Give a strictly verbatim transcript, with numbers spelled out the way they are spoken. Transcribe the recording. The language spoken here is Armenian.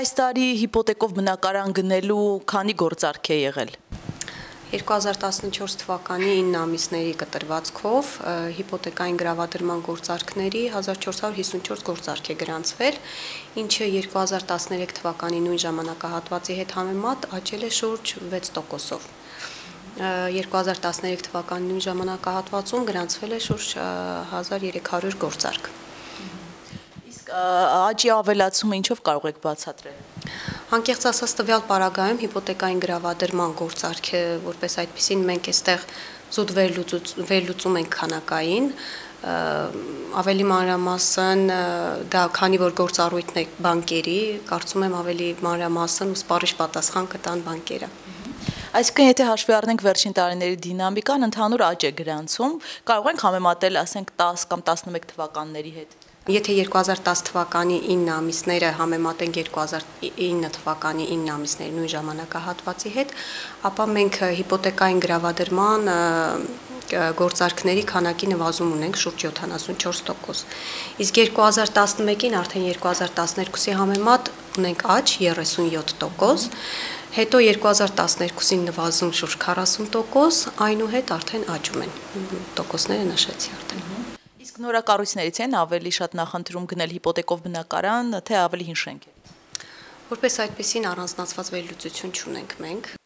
Այս տարի հիպոթեկով բնակարան գնելու քանի գործարք է եղել։ երկու հազար տասնչորս թվականի ինը ամիսների կտրվածքով հիպոթեկային գրավադրման գործարքների հազար չորս հարյուր հիսունչորս գործարք է գրանցվել, ինչը երկու հազար տասներեք թվականի նույն ժամանակահատվածի հետ համեմատ աճել է շուրջ վեց տոկոսով։ երկու հազար տասներեք թվականի նույն ժամանակահատվածում գրանցվել է շուրջ հազար երեք հարյուր գործարք։ Իսկ աճի ավելացումը ինչով կարող եք բացատրել։ Անկեղծ ասած տվյալ պարագայում հիպոթեկային գրավադրման գործարքը, որպես այդպեսին մենք այստեղ զուտ վերլուծում ենք քանակային, ավելի մանրամասն դա քանի որ գործառույթն է բանկերի, կարծում եմ ավելի մանրամասն ու սպառիչ պատասխան կտան բանկերը։ Այսինքն, եթե հաշվի առնենք վերջին տարիների դինամիկան, ընդհանուր աճ է գրանցում, կարող ենք համեմատել, ասենք, տասը կամ տասնմեկ թվականների հետ։ Եթե երկու հազար տասը թվականի ինը ամիսները համեմատենք երկու հազար ինը թվականի ինը ամիսների նույն ժամանակահատվածի հետ, ապա մենք հիպոթեկային գրավադրման գործարքների քանակի նվազում ունենք շուրջ յոթանասունչորս տոկոս։ Իսկ երկու հազար տասնմեկին արդեն երկու հազար տասներկուսի համեմատ ունենք աճ երեսունյոթ տոկոս, հետո երկու հազար տասներկուսին նվազում շուրջ քառասուն տոկոս, այնուհետ արդեն աճում են տոկոսները նշեցի արդեն։ Իսկ նորակառույցներից են ավելի շատ նախընտրում գնել հիպոթեկով բնակարան, թե ավելի հին շենքեր։ Որպես այդպեսին առանձնացված վերլուծություն չունենք մենք,